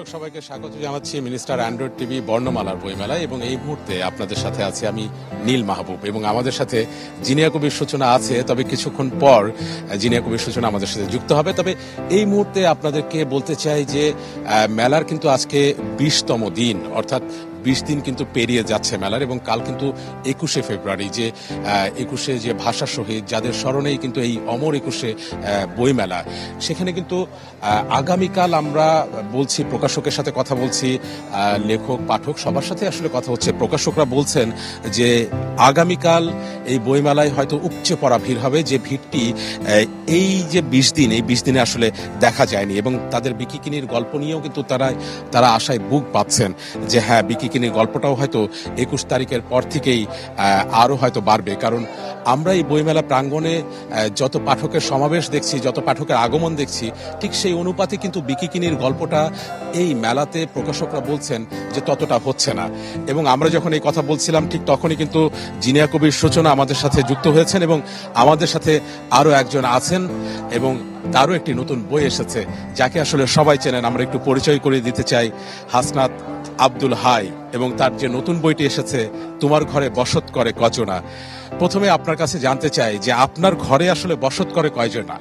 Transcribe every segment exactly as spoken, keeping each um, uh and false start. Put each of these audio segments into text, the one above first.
দর্শক সবাইকে স্বাগত জানাচ্ছি মিনিস্টার অ্যান্ড্রয়েড টিভি বর্ণমালার বইমেলায় এবং এই মুহূর্তে আপনাদের সাথে আছি আমি নীল মাহবুব এবং আমাদের সাথে জিনিয়া কবির সূচনা আছে, তবে কিছুক্ষণ পর জিনিয়া কবির সূচনা আমাদের সাথে যুক্ত হবে। তবে এই মুহূর্তে আপনাদেরকে বলতে চাই যে মেলার কিন্তু আজকে বিশতম দিন, অর্থাৎ বিশ দিন কিন্তু পেরিয়ে যাচ্ছে মেলার, এবং কাল কিন্তু একুশে ফেব্রুয়ারি, যে একুশে যে ভাষা শহীদ যাদের স্মরণেই কিন্তু এই অমর একুশে বইমেলা, সেখানে কিন্তু আগামীকাল আমরা বলছি প্রকাশকের সাথে কথা বলছি, লেখক পাঠক সবার সাথে আসলে কথা হচ্ছে। প্রকাশকরা বলছেন যে আগামীকাল এই বইমেলায় হয়তো উপচে পড়া ভিড় হবে, যে ভিড়টি এই যে বিশ দিন এই বিশ দিনে আসলে দেখা যায়নি, এবং তাদের বিকিকিনির গল্প নিয়েও কিন্তু তারা তারা আশায় বুক পাচ্ছেন যে হ্যাঁ বিকিকিনির গল্পটাও হয়তো একুশ তারিখের পর থেকেই আরো হয়তো বাড়বে। কারণ আমরা এই বইমেলা প্রাঙ্গণে যত পাঠকের সমাবেশ দেখছি, যত পাঠকের আগমন দেখছি, ঠিক সেই অনুপাতে কিন্তু বিকিকিনির গল্পটা এই মেলাতে প্রকাশকরা বলছেন যে ততটা হচ্ছে না। এবং আমরা যখন এই কথা বলছিলাম ঠিক তখনই কিন্তু জিনিয়া কবির সূচনা আমাদের সাথে যুক্ত হয়েছেন, এবং আমাদের সাথে আরো একজন আছেন এবং তারও একটি নতুন বই এসেছে যাকে আসলে সবাই চেনেন। আমরা একটু পরিচয় করে দিতে চাই, হাসনাত আব্দুল হাই, এবং তার যে নতুন বইটি এসেছে তোমার ঘরে বসত করে কজনা। প্রথমে আপনার কাছে জানতে চাই যে আপনার ঘরে আসলে বসত করে কয়জনা?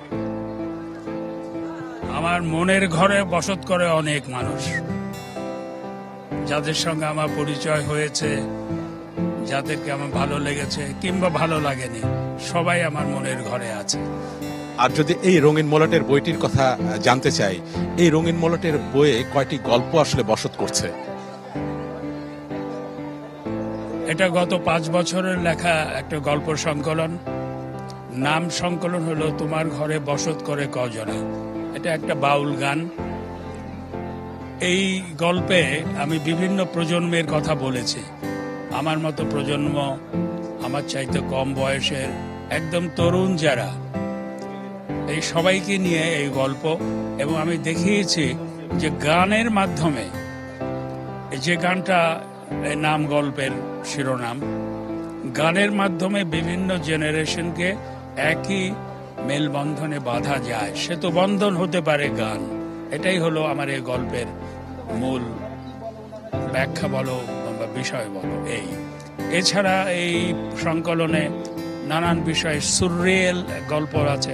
আমার মনের ঘরে বসত করে অনেক মানুষ, যাদের সঙ্গে আমার পরিচয় হয়েছে, যাদেরকে আমার ভালো লেগেছে কিংবা ভালো লাগেনি, সবাই আমার মনের ঘরে আছে। আর যদি এই রঙিন মলাটের বইটির কথা জানতে চাই, এই রঙিন মলাটের বইয়ে কয়টি গল্প আসলে বসত করছে? এটা গত পাঁচ বছরের লেখা একটা গল্প সংকলন। নাম সংকলন হলো তোমার ঘরে বসত করে কজনা। এটা একটা বাউল গান। এই গল্পে আমি বিভিন্ন প্রজন্মের কথা বলেছি। আমার মতো প্রজন্ম, আমার চাইতে কম বয়সের, একদম তরুণ যারা, এই সবাইকে নিয়ে এই গল্প। এবং আমি দেখিয়েছি যে গানের মাধ্যমে, যে গানটা নাম গল্পের শিরোনাম, গানের মাধ্যমে বিভিন্ন জেনারেশনকে একই মেলবন্ধনে বাঁধা যায়। সে তো বন্ধন হতে পারে গান। এটাই হলো আমার এই গল্পের মূল ব্যাখ্যা বলো বা বিষয় বলো। এই এছাড়া এই সংকলনে নানান বিষয়ে সুররিয়েল গল্প আছে,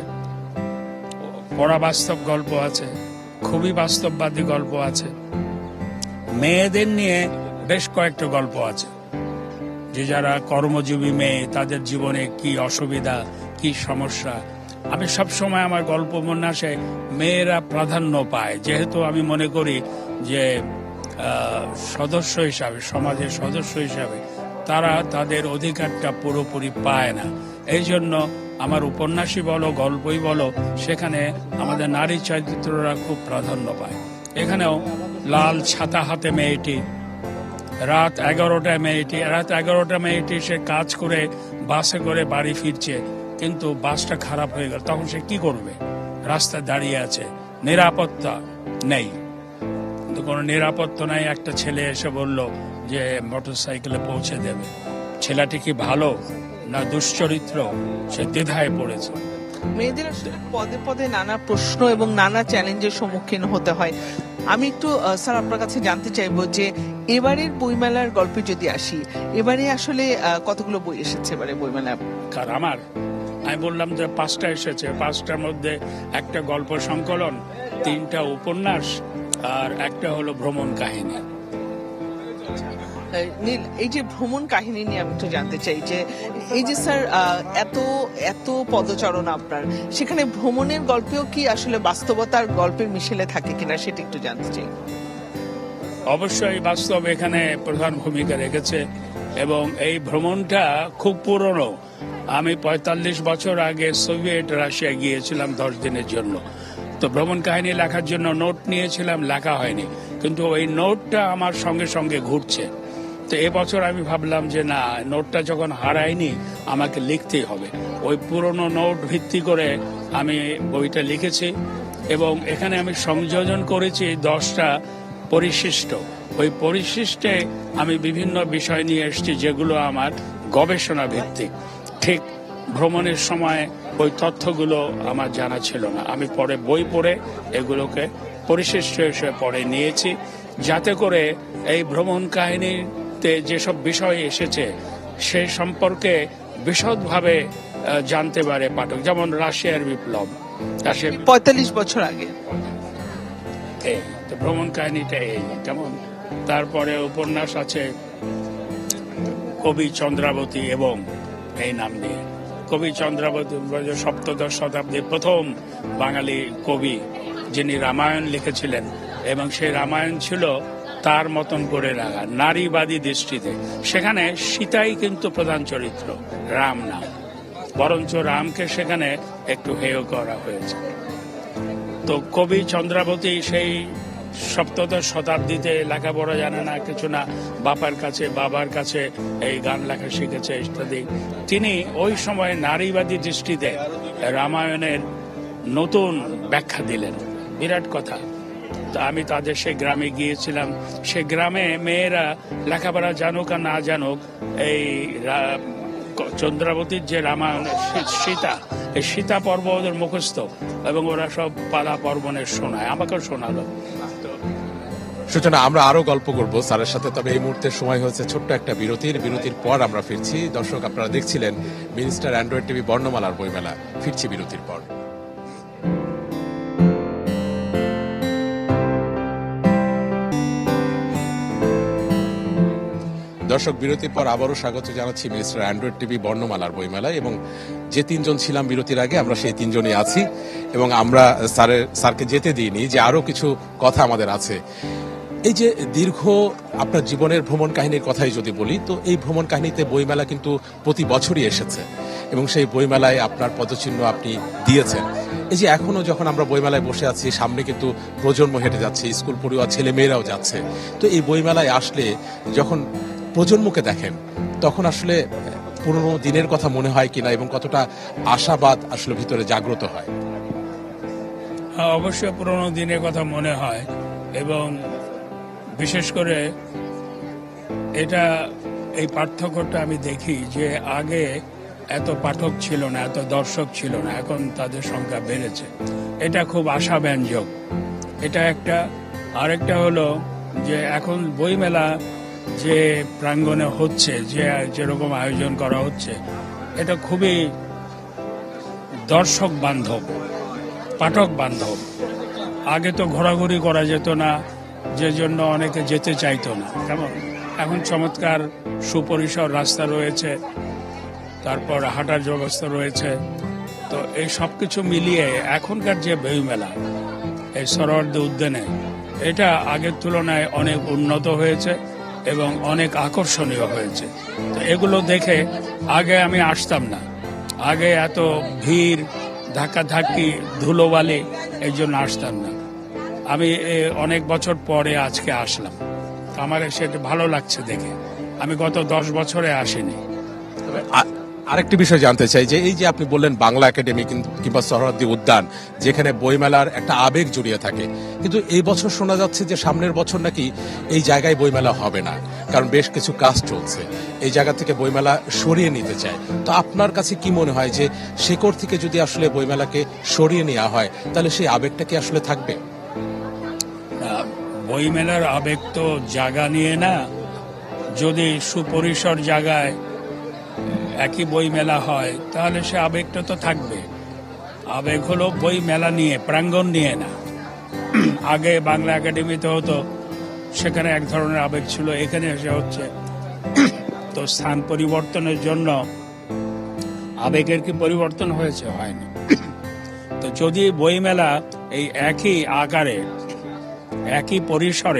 পরাবাস্তব গল্প আছে, খুবই বাস্তববাদী গল্প আছে, মেয়েদের নিয়ে বেশ কয়েকটা গল্প আছে, যে যারা কর্মজীবী মেয়ে, তাদের জীবনে কি অসুবিধা, কি সমস্যা। আমি সবসময় আমার গল্প মনে আসে মেয়েরা প্রাধান্য পায়, যেহেতু আমি মনে করি যে সদস্য হিসাবে, সমাজের সদস্য হিসাবে তারা তাদের অধিকারটা পুরোপুরি পায় না। এই জন্য আমার উপন্যাসই বলো, গল্পই বলো, সেখানে আমাদের নারী চরিত্ররা খুব প্রাধান্য পায়। এখানেও লাল ছাতা হাতে মেয়েটি, রাত এগারোটায় মেয়েটি রাত এগারোটা মেয়েটি সে কাজ করে বাসে করে বাড়ি ফিরছে, কিন্তু বাসটা খারাপ হয়ে গেল। তখন সে কি করবে? রাস্তায় দাঁড়িয়ে আছে, নিরাপত্তা নেই। কিন্তু কোনো নিরাপত্তা নাই। একটা ছেলে এসে বলল যে মোটর সাইকেলে পৌঁছে দেবে। ছেলেটি কি ভালো না দুশ্চরিত্র? সে দ্বিধায় পড়েছে। মেয়েদের আসলে পদে পদে নানা প্রশ্ন এবং নানা চ্যালেঞ্জের সম্মুখীন হতে হয়। আমি একটু স্যার আপনার কাছে জানতে চাইবো যে এবারের বইমেলার গল্পে যদি আসি, এবারে আসলে কতগুলো বই এসেছে এবারে বইমেলা? কার আমার আমি বললাম যে পাঁচটা এসেছে। পাঁচটার মধ্যে একটা গল্প সংকলন, তিনটা উপন্যাস, আর একটা হলো ভ্রমণ কাহিনী। নীল, এই যে ভ্রমণ কাহিনী নিয়ে আমি একটু জানতে চাই যে এই যে স্যার এত এত পদচারণা আপনার, সেখানে ভ্রমণের গল্পেও কি আসলে বাস্তবতার গল্পের মিশেলে থাকে কিনা সেটা একটু জানতে চাই। অবশ্যই বাস্তব এখানে প্রধান ভূমিকা রেখেছে, এবং এই ভ্রমণটা খুব পুরনো। আমি পঁয়তাল্লিশ বছর আগে সোভিয়েত রাশিয়া গিয়েছিলাম দশ দিনের জন্য। তো ভ্রমণ কাহিনী লেখার জন্য নোট নিয়েছিলাম, লেখা হয়নি, কিন্তু ওই নোটটা আমার সঙ্গে সঙ্গে ঘুরছে। তো এবছর আমি ভাবলাম যে না, নোটটা যখন হারায়নি আমাকে লিখতেই হবে। ওই পুরনো নোট ভিত্তি করে আমি বইটা লিখেছি, এবং এখানে আমি সংযোজন করেছি দশটা পরিশিষ্ট। ওই পরিশিষ্টে আমি বিভিন্ন বিষয় নিয়ে এসেছি যেগুলো আমার গবেষণা ভিত্তিক। ঠিক ভ্রমণের সময় ওই তথ্যগুলো আমার জানা ছিল না, আমি পরে বই পড়ে এগুলোকে পরিশিষ্ট হিসেবে পড়ে নিয়েছি। যাতে করে এই ভ্রমণ কাহিনীতে যেসব বিষয় এসেছে সে সম্পর্কে বিশদভাবে জানতে পারে পাঠক। যেমন রাশিয়ার বিপ্লব, রাশিয়ার পঁয়তাল্লিশ বছর আগে, এই তো ভ্রমণ কাহিনীটা এই। যেমন তারপরে উপন্যাস আছে কবি চন্দ্রাবতী এবং এই নাম দিয়ে। কবি চন্দ্রাবতী সপ্তদশ শতাব্দীর প্রথম বাঙালি কবি, যিনি রামায়ণ লিখেছিলেন, এবং সেই রামায়ণ ছিল তার মতন করে লাগা নারীবাদী দৃষ্টিতে। সেখানে সীতাই কিন্তু প্রধান চরিত্র, রাম না, বরঞ্চ রামকে সেখানে একটু হেয় করা হয়েছে। তো কবি চন্দ্রাবতী সেই সপ্তদশ শতাব্দীতে লেখাপড়া জানে না, কিছু না, বাবার কাছে বাবার কাছে এই গান লেখা শিখেছে ইত্যাদি। তিনি ওই সময় নারীবাদী দৃষ্টিতে রামায়ণের নতুন ব্যাখ্যা দিলেন, বিরাট কথা। তো আমি তাদের সেই গ্রামে গিয়েছিলাম। সে গ্রামে মেয়েরা লেখাপড়া জানুক আর না জানুক, এই চন্দ্রাবতীর যে রামায়ণ সীতা, এই সীতা পর্ব ওদের মুখস্থ, এবং ওরা সব পালা পর্বণের শোনায়, আমাকেও শোনালো। সূচনা, আমরা আরো গল্প করব স্যারের সাথে, তবে এই মুহূর্তে সময় হয়েছে ছোট্ট একটা বিরতির। বিরতির পর আমরা ফিরছি। দর্শক, আপনারা দেখছিলেন মিনিস্টার অ্যান্ড্রয়েড টিভি বর্ণমালার বইমেলা। ফিরছি বিরতির পর। দর্শক, বিরতির পর আবারও স্বাগত জানাচ্ছি মিনিস্টার অ্যান্ড্রয়েড টিভি বর্ণমালার বইমেলা, এবং যে তিনজন ছিলাম বিরতির আগে আমরা সেই তিনজনই আছি, এবং আমরা স্যারের স্যারকে যেতে দিইনি, যে আরো কিছু কথা আমাদের আছে। এই যে দীর্ঘ আপনার জীবনের ভ্রমণ কাহিনীর কথাই যদি বলি, তো এই ভ্রমণ কাহিনীতে বইমেলা কিন্তু প্রতি বছরই এসেছে, এবং সেই বইমেলায় আপনার পদচিহ্ন আপনি দিয়েছেন। এই যে এখনো যখন আমরা বইমেলায় বসে আছি, সামনে কিন্তু প্রজন্ম হেঁটে যাচ্ছে, স্কুল পড়ুয়া ছেলে মেয়েরাও যাচ্ছে। তো এই বইমেলায় আসলে যখন প্রজন্মকে দেখেন, তখন আসলে পুরনো দিনের কথা মনে হয় কিনা, এবং কতটা আশাবাদ আসলে ভিতরে জাগ্রত হয়? অবশ্যই পুরনো দিনের কথা মনে হয়, এবং বিশেষ করে এটা এই পার্থক্যটা আমি দেখি যে আগে এত পাঠক ছিল না, এত দর্শক ছিল না, এখন তাদের সংখ্যা বেড়েছে। এটা খুব আশাব্যঞ্জক। এটা একটা। আরেকটা হলো যে এখন বইমেলা যে প্রাঙ্গণে হচ্ছে, যে যেরকম আয়োজন করা হচ্ছে, এটা খুবই দর্শক বান্ধব, পাঠক বান্ধব। আগে তো ঘোরাঘুরি করা যেত না, যে জন্য অনেকে যেতে চাইতো না। কেমন এখন চমৎকার সুপরিসর রাস্তা রয়েছে, তারপর হাঁটার ব্যবস্থা রয়েছে। তো এই সব কিছু মিলিয়ে এখনকার যে বইমেলা এই সরোয়ার্দী উদ্যানে, এটা আগের তুলনায় অনেক উন্নত হয়েছে এবং অনেক আকর্ষণীয় হয়েছে। তো এগুলো দেখে আগে আমি আসতাম না, আগে এত ভিড়, ধাক্কাধাক্কি, ধুলোবালি, এই জন্য আসতাম না। আমি অনেক বছর পরে আজকে আসলাম, আমার সেটা ভালো লাগছে দেখে। আমি গত দশ বছরে আসিনি। আরেকটি বিষয় জানতে চাই, যে এই যে আপনি বললেন বাংলা একাডেমি কিংবা সরোয়ার্দী উদ্যান, যেখানে বইমেলার একটা আবেগ জড়িয়ে থাকে, কিন্তু এই বছর শোনা যাচ্ছে যে সামনের বছর নাকি এই জায়গায় বইমেলা হবে না, কারণ বেশ কিছু কাজ চলছে, এই জায়গা থেকে বইমেলা সরিয়ে নিতে চায়। তো আপনার কাছে কি মনে হয় যে শেকড় থেকে যদি আসলে বইমেলাকে সরিয়ে নেওয়া হয়, তাহলে সেই আবেগটা কি আসলে থাকবে? বইমেলার আবেগ তো জায়গা নিয়ে না। যদি সুপরিসর জায়গায় একই বই মেলা হয়, তাহলে সে আবেগটা তো থাকবে। আবেগ হলো বই মেলা নিয়ে, প্রাঙ্গণ নিয়ে না। আগে বাংলা একাডেমিতে হতো, সেখানে এক ধরনের আবেগ ছিল, এখানে এসে হচ্ছে। তো স্থান পরিবর্তনের জন্য আবেগের কি পরিবর্তন হয়েছে? হয়নি। তো যদি বই মেলা এই একই আকারে, একই পরিসরে,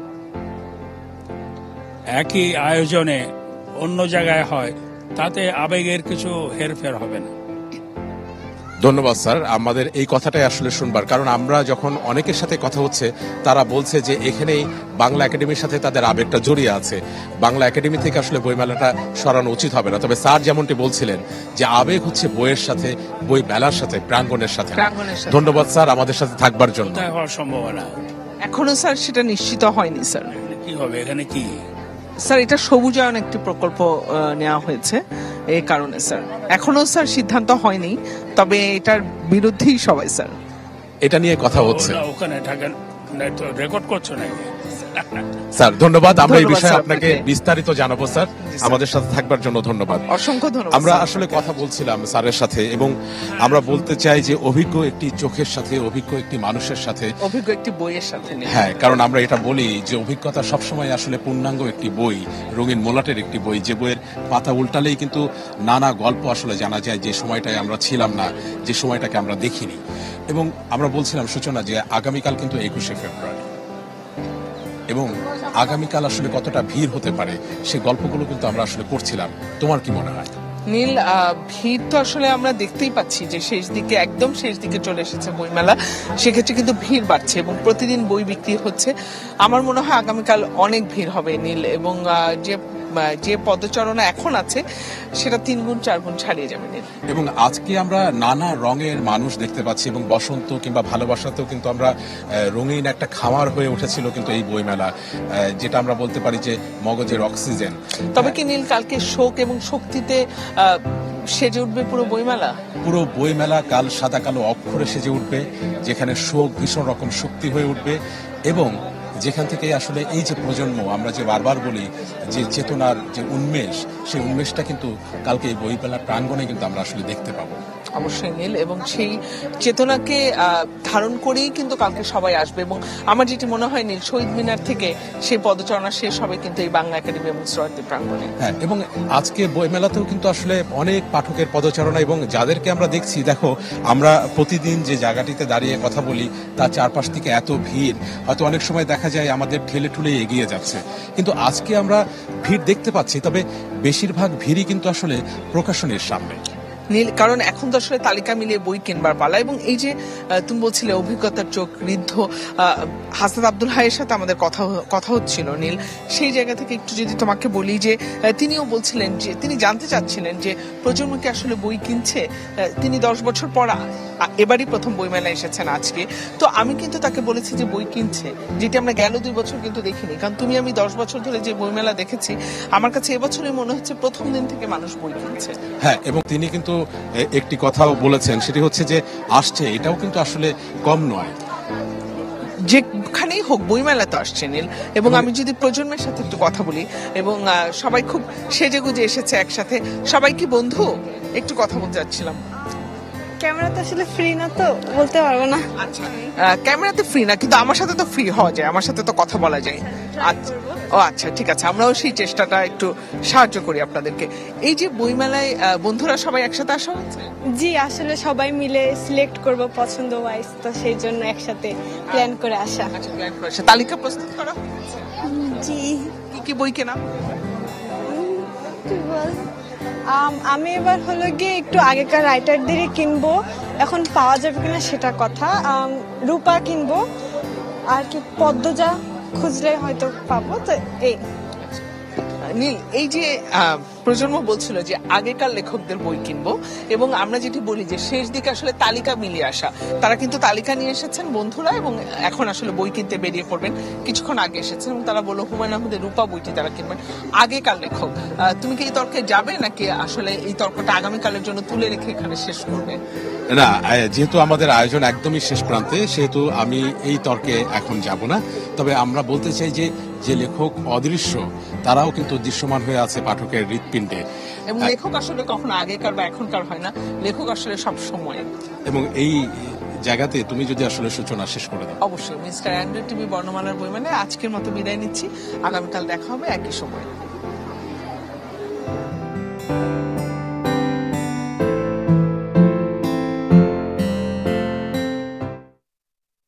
একই আয়োজনে অন্য জায়গায় হয়, তাতে আবেগের কিছু হেরফের হবে না। ধন্যবাদ স্যার, আমাদের এই কথাটাই আসলে শুনবার, কারণ আমরা যখন অনেকের সাথে কথা হচ্ছে, তারা বলছে যে এখানেই বাংলা একাডেমির সাথে তাদের আবেগটা জড়িয়ে আছে, বাংলা একাডেমি থেকে আসলে বইমেলাটা সরানো উচিত হবে না। তবে স্যার যেমনটি বলছিলেন যে আবেগ হচ্ছে বইয়ের সাথে, বই মেলার সাথে, প্রাঙ্গণের সাথে। ধন্যবাদ স্যার আমাদের সাথে থাকবার জন্য। হওয়ার সম্ভাবনা এখনো স্যার সেটা নিশ্চিত হয়নি। স্যার কি হবে এখানে? কি স্যার, এটা সবুজায়ন একটি প্রকল্প নেওয়া হয়েছে, এই কারণে স্যার এখনো স্যার সিদ্ধান্ত হয়নি, তবে এটার বিরুদ্ধেই সবাই স্যার। এটা নিয়ে কথা হচ্ছে। ওখানে রেকর্ড করছো নাকি? স্যার ধন্যবাদ, আমরা এই ধন্যবাদ বিষয়ে স্যার আপনাকে আপনাকে। বিস্তারিত জানাবো স্যার। স্যার। আমাদের সাথে থাকবার জন্য ধন্যবাদ। অসংখ্য ধন্যবাদ আমরা স্যার আসলে আপনাকে। কথা বলছিলাম স্যারের সাথে এবং আমরা বলতে চাই যে অভিজ্ঞ একটি চোখের সাথে, অভিজ্ঞ একটি মানুষের সাথে, অভিজ্ঞ একটি বইয়ের সাথে নিয়ে। হ্যাঁ, কারণ আমরা এটা বলি যে অভিজ্ঞতা সবসময় আসলে পূর্ণাঙ্গ একটি বই, রঙিন মোলাটের একটি বই, যে বইয়ের পাতা উল্টালেই কিন্তু নানা গল্প আসলে জানা যায়, যে সময়টায় আমরা ছিলাম না, যে সময়টাকে আমরা দেখিনি। এবং আমরা বলছিলাম সূচনা যে আগামীকাল কিন্তু একুশে ফেব্রুয়ারি, এবং আগামীকাল আসলে কতটা ভিড় হতে পারে সেই গল্পগুলো কিন্তু আমরা আসলে করছিলাম। তোমার কি মনে হয়? নীল, আহ, ভিড় তো আসলে আমরা দেখতেই পাচ্ছি যে শেষ দিকে, একদম শেষ দিকে চলে এসেছে বইমেলা। সেক্ষেত্রে কিন্তু ভিড় বাড়ছে এবং প্রতিদিন বই বিক্রি হচ্ছে। আমার মনে হয় আগামীকাল অনেক ভিড় হবে নীল, এবং আহ, যে যে পদচারণা এখন আছে সেটা তিন গুণ চার গুণ ছাড়িয়ে যাবে নীল। এবং আজকে আমরা নানা রঙের মানুষ দেখতে পাচ্ছি, এবং বসন্ত কিংবা ভালোবাসাতেও কিন্তু আমরা আহ, রঙিন একটা খামার হয়ে উঠেছিল কিন্তু এই বইমেলা, আহ, যেটা আমরা বলতে পারি যে মগজের অক্সিজেন। তবে কি নীল, কালকে শোক এবং শক্তিতে আহ, সেজে উঠবে পুরো বইমেলা? পুরো বইমেলা কাল সাদা কালো অক্ষরে সেজে উঠবে, যেখানে শোক ভীষণ রকম শক্তি হয়ে উঠবে, এবং যেখান থেকে আসলে এই যে প্রজন্ম, আমরা যে বারবার বলি যে চেতনার যে উন্মেষ, সেই উন্মেষটা কিন্তু কালকে এই বইমেলার প্রাঙ্গণে কিন্তু আমরা আসলে দেখতে পাবো। অবশ্যই নীল, এবং সেই চেতনাকে আহ, ধারণ করেই কিন্তু কালকে সবাই আসবে। এবং আমার যেটি মনে হয় নীল, শহীদ মিনার থেকে সেই পদচারণা শেষ হবে কিন্তু এই বাংলা একাডেমি এবং সরোয়ার্দী প্রাঙ্গণে। হ্যাঁ, এবং আজকে বইমেলাতেও কিন্তু আসলে অনেক পাঠকের পদচারণা, এবং যাদেরকে আমরা দেখছি, দেখো আমরা প্রতিদিন যে জায়গাটিতে দাঁড়িয়ে কথা বলি তার চারপাশ থেকে এত ভিড়, হয়তো অনেক সময় দেখা যায় আমাদের ঠেলে ঠুলে এগিয়ে যাচ্ছে, কিন্তু আজকে আমরা ভিড় দেখতে পাচ্ছি, তবে বেশিরভাগ ভিড়ই কিন্তু আসলে প্রকাশনীর সামনে নীল, কারণ এখন তো আসলে তালিকা মিলিয়ে বই কিনবার পালা। এবং এই যে আহ, তুমি বলছিলে অভিজ্ঞতার চোখ, ঋদ্ধ হাসান আব্দুল হাইয়ের সাথে আমাদের কথা কথা হচ্ছিল নীল, সেই জায়গা থেকে একটু যদি তোমাকে বলি যে আহ, তিনিও বলছিলেন যে তিনি জানতে চাচ্ছিলেন যে প্রজন্মকে আসলে বই কিনছে। আহ, তিনি দশ বছর পর আ- এবারই প্রথম বইমেলা এসেছেন আজকে। তো আমি কিন্তু তাকে বলেছি যে বই কিনছে, যেটি আমরা গেল দুই বছর কিন্তু দেখিনি। কারণ তুমি আমি দশ বছর ধরে যে বইমেলা দেখেছি, আমার কাছে এবছরই মনে হচ্ছে প্রথম দিন থেকে মানুষ বই কিনছে। হ্যাঁ, এবং তিনি কিন্তু এ- একটি কথাও বলেছেন, সেটি হচ্ছে যে আসছে, এটাও কিন্তু আসলে কম নয়। যেখানেই হোক বইমেলা তো আসছে নীল। এবং আমি যদি প্রজন্মের সাথে একটু কথা বলি, এবং আহ, সবাই খুব সেজে গুজে এসেছে একসাথে। সবাই কি বন্ধু? একটু কথা বলতে যাচ্ছিলাম। ক্যামেরা তো আসলে ফ্রি না, তো বলতে পারবো না। আচ্ছা, আহ, ক্যামেরাতে ফ্রি না, কিন্তু আমার সাথে তো ফ্রি হওয়া যায়, আমার সাথে তো কথা বলা যায়। আচ্ছা, ও আচ্ছা, ঠিক আছে, আমরাও সেই চেষ্টাটা একটু সাহায্য করি আপনাদেরকে। এই যে বইমেলায় আহ, বন্ধুরা সবাই একসাথে আসা হচ্ছে? জি, আসলে সবাই মিলে সিলেক্ট করব পছন্দ ওয়াইজ, তো সেই জন্য একসাথে প্ল্যান করে আসা। আচ্ছা, প্ল্যান করে আসা। তালিকা প্রস্তুত করা হয়েছে? জি। কি কি বই কেনা? কি বল? আম, আমি এবার হলো গিয়ে একটু আগেকার রাইটারদেরই কিনবো, এখন পাওয়া যাবে কিনা সেটা কথা। আম, রূপা কিনবো, আর কি পদ্মজা খুঁজলে হয়তো পাবো, তো এই। নীল, এই যে আহ, প্রজন্ম বলছিল যে আগেকার লেখকদের বই কিনবো, এবং আমরা যেটি বলি যে শেষ দিকে আসলে তালিকা মিলিয়ে আসা, তারা কিন্তু তালিকা নিয়ে এসেছেন বন্ধুরা, এবং এখন আসলে বই কিনতে বেরিয়ে পড়বেন। কিছুক্ষণ আগে এসেছেন এবং তারা বললো হুমায়ুন আহমেদের রূপা বইটি তারা কিনবেন। আগেকার লেখক, আহ, তুমি কি এই তর্কে যাবে, নাকি আসলে এই তর্কটা আগামীকালের জন্য তুলে রেখে এখানে শেষ করবে? না, আহ, যেহেতু আমাদের আয়োজন একদমই শেষ প্রান্তে, সেহেতু আমি এই তর্কে এখন যাব না। তবে আমরা বলতে চাই যে যে লেখক অদৃশ্য, তারাও কিন্তু দৃশ্যমান হয়ে আছে পাঠকের হৃৎপিণ্ডে, এবং লেখক আসলে কখনো আগেকার বা এখনকার হয় না, লেখক আসলে সব সময়। এবং এই জায়গাতে তুমি যদি আসলে সূচনা শেষ করে দাও। অবশ্যই মিস্টার অ্যান্ড্রয়েড টিভি বর্ণমালার বইমেলায় আজকের মতো বিদায় নিচ্ছি। আগামীকাল দেখা হবে একই সময়।